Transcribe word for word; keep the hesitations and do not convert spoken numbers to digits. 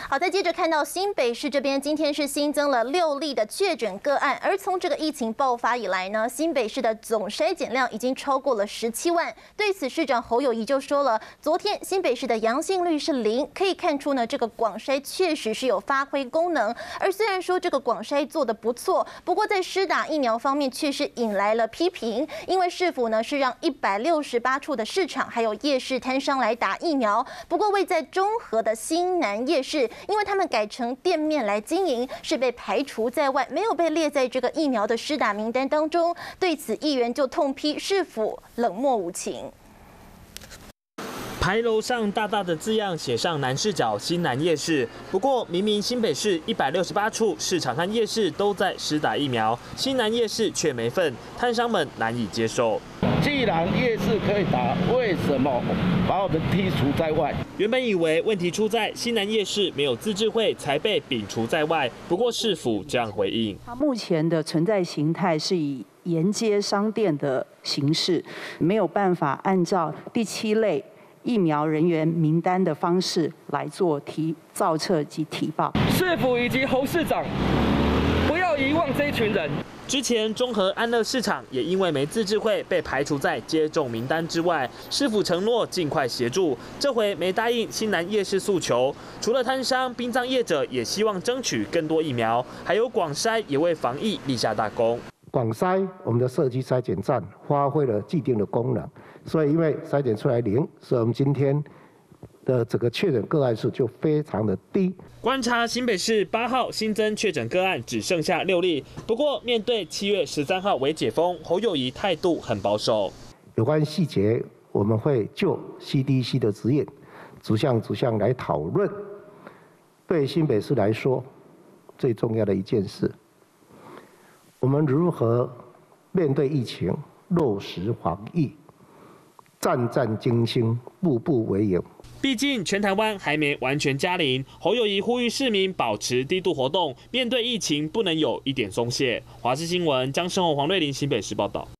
好，再接着看到新北市这边，今天是新增了六例的确诊个案，而从这个疫情爆发以来呢，新北市的总筛检量已经超过了十七万。对此，市长侯友宜就说了，昨天新北市的阳性率是零，可以看出呢，这个广筛确实是有发挥功能。而虽然说这个广筛做得不错，不过在施打疫苗方面却是引来了批评，因为市府呢是让一百六十八处的市场还有夜市摊商来打疫苗，不过位在中和的新南夜市，因为他们改成店面来经营，是被排除在外，没有被列在这个疫苗的施打名单当中。对此，议员就痛批市府冷漠无情。 牌楼上大大的字样写上南市角新南夜市，不过明明新北市一百六十八处市场和夜市都在施打疫苗，新南夜市却没份，摊商们难以接受。 既然夜市可以打，为什么把我们剔除在外？ 原本以为问题出在新南夜市没有自治会才被摒除在外，不过市府这样回应： 目前的存在形态是以沿街商店的形式，没有办法按照第七类疫苗人员名单的方式来做提造册及提报。 市府以及侯市长不要遗忘这一群人。 之前中和安乐市场也因为没自治会被排除在接种名单之外，市府承诺尽快协助，这回没答应新南夜市诉求。除了摊商、殡葬业者也希望争取更多疫苗，还有广筛也为防疫立下大功。 广筛我们的社区筛检站发挥了既定的功能，所以因为筛检出来零，所以我们今天的这个确诊个案数就非常的低。 观察新北市八号新增确诊个案只剩下六例，不过面对七月十三号为解封，侯友宜态度很保守。 有关细节，我们会就 C D C 的指引，逐项逐项来讨论。对新北市来说，最重要的一件事，我们如何面对疫情，落实防疫，战战兢兢，步步为营。 毕竟全台湾还没完全加零，侯友宜呼吁市民保持低度活动，面对疫情不能有一点松懈。华视新闻江胜宏、黄瑞麟新北市报道。